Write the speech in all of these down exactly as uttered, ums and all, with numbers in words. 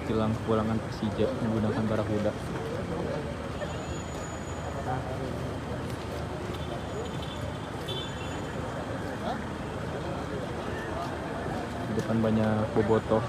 silang kepulangan Persija menggunakan Barakuda. Di depan banyak bobotoh.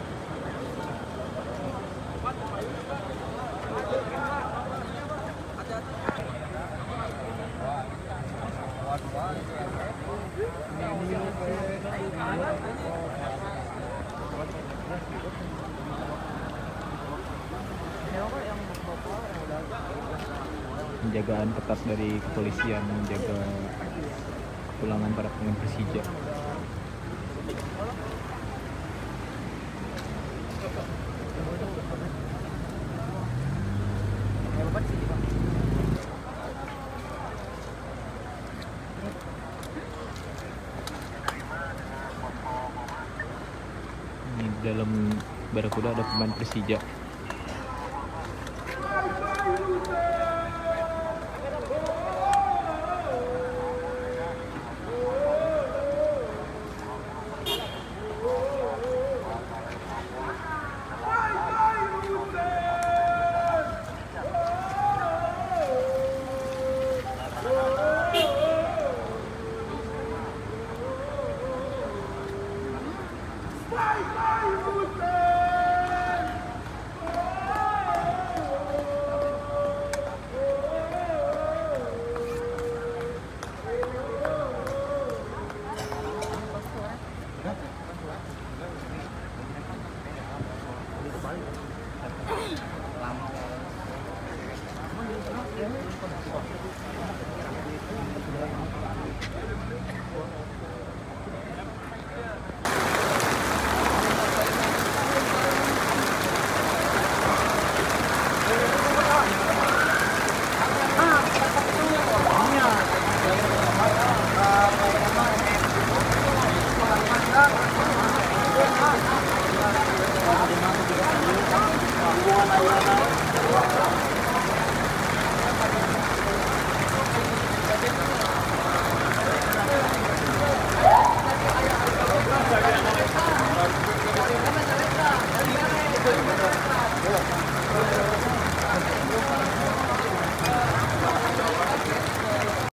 Penjagaan ketat dari kepolisian menjaga kepulangan para pemain Persija. Ini di dalam Barakuda ada pemain Persija. Vai, vai, Luther!